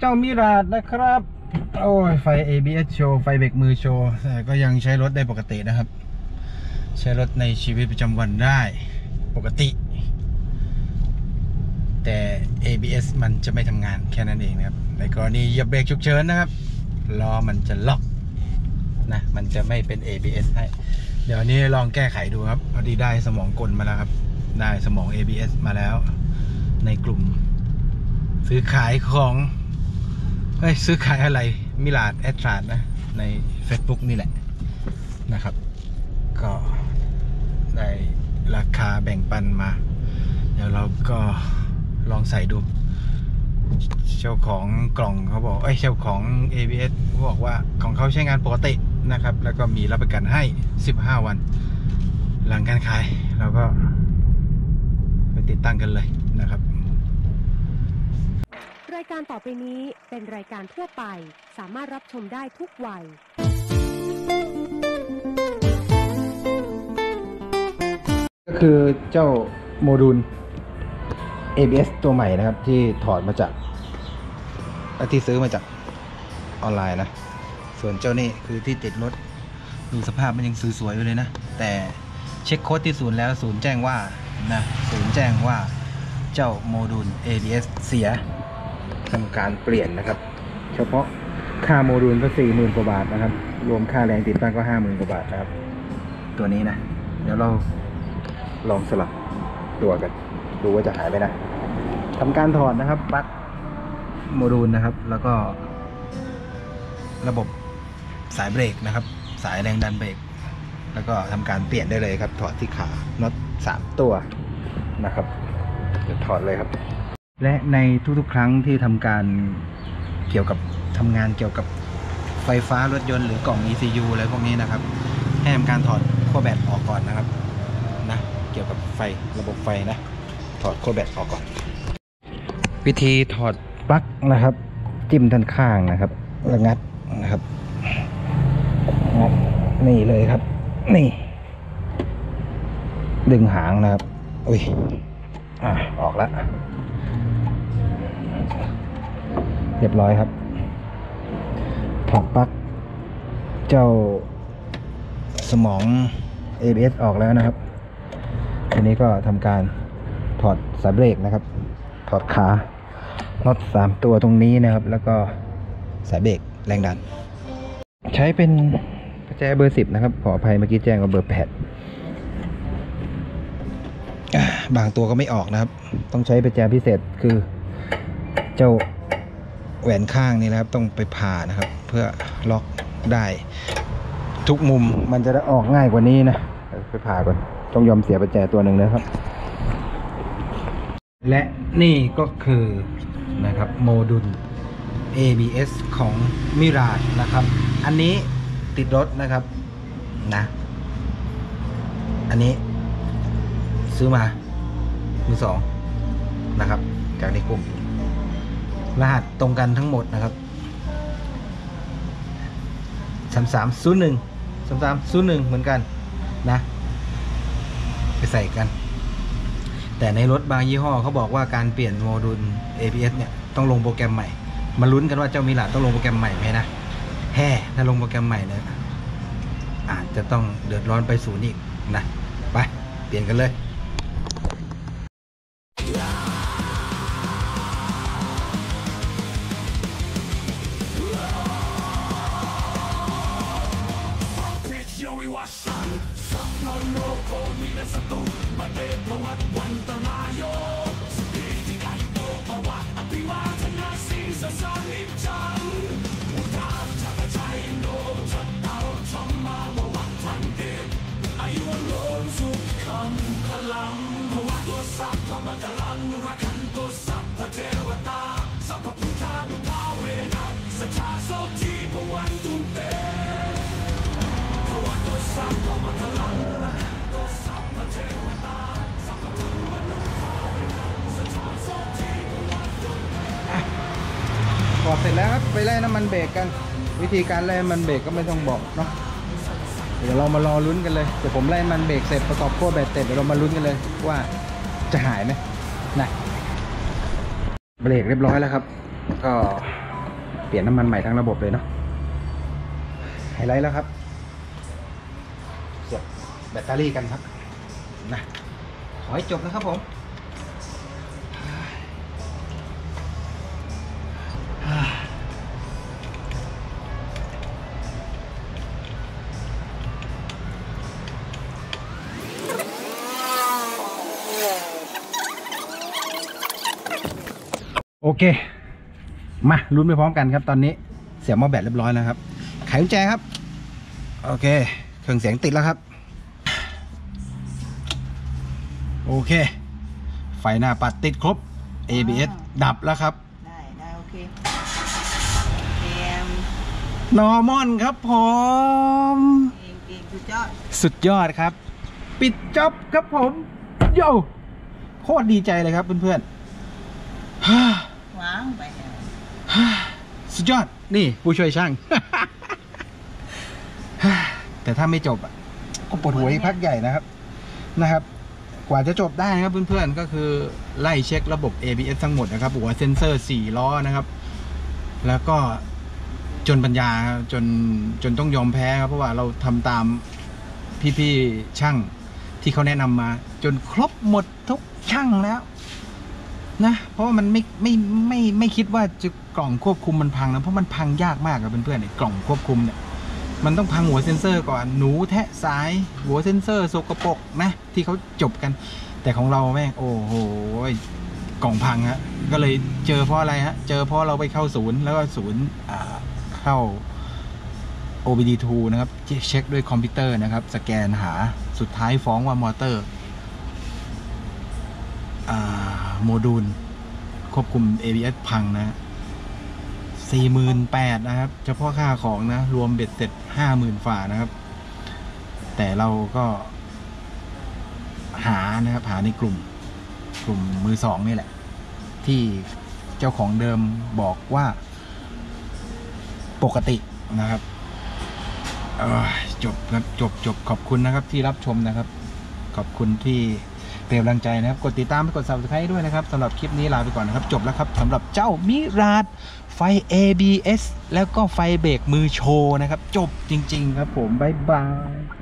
เจ้ามิราดนะครับโอ้ยไฟ ABS โชว์ไฟเบรกมือโชว์แต่ก็ยังใช้รถได้ปกตินะครับใช้รถในชีวิตประจำวันได้ปกติแต่ ABS มันจะไม่ทำงานแค่นั้นเองนะครับในกรณีเหยียบเบรกฉุกเฉินนะครับล้อมันจะล็อกนะมันจะไม่เป็น ABS ให้เดี๋ยวนี้ลองแก้ไขดูครับพอดีได้สมองกลมาแล้วครับได้สมอง ABS มาแล้วในกลุ่มซื้อขายของซื้อขายอะไรมิลาดแอดทราดนะใน Facebook นี่แหละนะครับก็ได้ราคาแบ่งปันมาเดี๋ยวเราก็ลองใส่ดูเจ้าของกล่องเขาบอกเจ้าของ ABS บอกว่าของเขาใช้งานปกตินะครับแล้วก็มีรับประกันให้15วันหลังการขายเราก็ไปติดตั้งกันเลยนะครับรายการต่อไปนี้เป็นรายการทั่วไปสามารถรับชมได้ทุกวัยก็คือเจ้าโมดูล ABS ตัวใหม่นะครับที่ถอดมาจากที่ซื้อมาจากออนไลน์นะส่วนเจ้านี่คือที่ติดรถดูสภาพมันยังสวยๆอยู่เลยนะแต่เช็คโค้ดที่ศูนย์แล้วศูนย์แจ้งว่าศูนย์แจ้งว่าเจ้าโมดูล ABS เสียทำการเปลี่ยนนะครับเฉพาะค่าโมดูลก็ 40,000 กว่าบาทนะครับรวมค่าแรงติดตั้งก็ 50,000 กว่าบาทนะครับตัวนี้นะเดี๋ยวเราลองสลับตัวกันดูว่าจะหายไปนะทำการถอดนะครับปลั๊กโมดูลนะครับแล้วก็ระบบสายเบรกนะครับสายแรงดันเบรกแล้วก็ทำการเปลี่ยนได้เลยครับถอดที่ขาน็อต3ตัวนะครับเดี๋ยวถอดเลยครับและในทุกๆครั้งที่ทำการเกี่ยวกับทำงานเกี่ยวกับไฟฟ้ารถยนต์หรือกล่อง ECU อะไรพวกนี้นะครับให้ทำการถอดขั้วแบตออกก่อนนะครับนะเกี่ยวกับไฟระบบไฟนะถอดขั้วแบตออกก่อนวิธีถอดปลั๊กนะครับจิ้มด้านข้างนะครับแล้วงัดนะครับงัดนี่เลยครับนี่ดึงหางนะครับอุ้ยออกแล้วเรียบร้อยครับถอดปลั๊กเจ้าสมอง ABS ออกแล้วนะครับทีนี้ก็ทำการถอดสายเบรกนะครับถอดขาน็อต3ตัวตรงนี้นะครับแล้วก็สายเบรกแรงดันใช้เป็นประแจเบอร์10นะครับขออภัยเมื่อกี้แจ้งว่าเบอร์8บางตัวก็ไม่ออกนะครับต้องใช้ประแจพิเศษคือเจ้าแหวนข้างนี่นะครับต้องไปผ่านะครับเพื่อล็อกได้ทุกมุมมันจะได้ออกง่ายกว่านี้นะไปผ่าก่อนต้องยอมเสียประแจตัวหนึ่งนะครับและนี่ก็คือนะครับโมดูล ABS ของมิราดนะครับอันนี้ติดรถนะครับนะอันนี้ซื้อมามือสองนะครับจากในกลุ่มรหัสตรงกันทั้งหมดนะครับ3301เหมือนกันนะไปใส่กันแต่ในรถบางยี่ห้อเขาบอกว่าการเปลี่ยนโมดูล ABS เนี่ยต้องลงโปรแกรมใหม่มาลุ้นกันว่าเจ้ามิลาดต้องลงโปรแกรมใหม่ไหมนะถ้าลงโปรแกรมใหม่เนี่ยอาจจะต้องเดือดร้อนไปศูนย์อีกนะไปเปลี่ยนกันเลยถอดเสร็จแล้วครับไปไล่น้ำมันเบรกกันวิธีการไล่น้ำมันเบรกก็ไม่ต้องบอกเนาะเดี๋ยวเรามารอลุ้นกันเลยเดี๋ยวผมไล่น้ำมันเบรกเสร็จประกอบขั้วแบตเสร็จเดี๋ยวเรามาลุ้นกันเลยว่าจะหายไหมนะเบรกเรียบร้อยแล้วครับก็เปลี่ยนน้ำมันใหม่ทั้งระบบเลยเนาะไฮไลท์แล้วครับเสียบแบตเตอรี่กันครับนะขอให้จบนะครับผมโอเคมาลุ้นไปพร้อมกันครับตอนนี้เสียบหม้อแบตเรียบร้อยแล้วครับไขกุญแจครับโอเคเครื่องเสียงติดแล้วครับโอเคไฟหน้าปัดติดครบ ABS ดับแล้วครับได้โอเคนอร์มอนครับผมเก่งสุดยอดครับ ปิดจ็อบครับผมโย่โคตรดีใจเลยครับเพื่อนๆว้าวไปสุดยอดนี่ผู้ช่วยช่าง แต่ถ้าไม่จบอ่ะก็ปวดหัวอีกพักใหญ่นะครับกว่าจะจบได้นะครับเพื่อนๆก็คือไล่เช็คระบบ ABS ทั้งหมดนะครับหัวเซนเซอร์4ล้อนะครับแล้วก็จนปัญญาจนต้องยอมแพ้ครับเพราะว่าเราทำตามพี่ๆช่างที่เขาแนะนำมาจนครบหมดทุกช่างแล้วนะเพราะว่ามันไม่คิดว่าจะกล่องควบคุมมันพังนะเพราะมันพังยากมากครับเพื่อนๆกล่องควบคุมเนี่ยมันต้องพังหัวเซ็นเซอร์ก่อนหนูแทะสายหัวเซ็นเซอร์สกปรกนะที่เขาจบกันแต่ของเราแม่งโอ้โหกล่องพังฮะก็เลยเจอเพราะอะไรฮะเจอเพราะเราไปเข้าศูนย์แล้วก็ศูนย์เข้า OBD2 นะครับเช็คด้วยคอมพิวเตอร์นะครับสแกนหาสุดท้ายฟ้องว่ามอเตอร์โมดูลควบคุม ABS พังนะ48,000นะครับเฉพาะค่าของนะรวมเบ็ดเสร็จ 50,000 ฝ่านะครับแต่เราก็หานะครับหาในกลุ่มมือสองนี่แหละที่เจ้าของเดิมบอกว่าปกตินะครับจบครับจบขอบคุณนะครับที่รับชมนะครับขอบคุณที่เป็นกำลังใจนะครับกดติดตามกด Subscribe ด้วยนะครับสำหรับคลิปนี้ลาไปก่อนนะครับจบแล้วครับสำหรับเจ้ามิราดไฟ ABS แล้วก็ไฟเบรกมือโชว์นะครับจบจริงๆครับผมบ๊ายบาย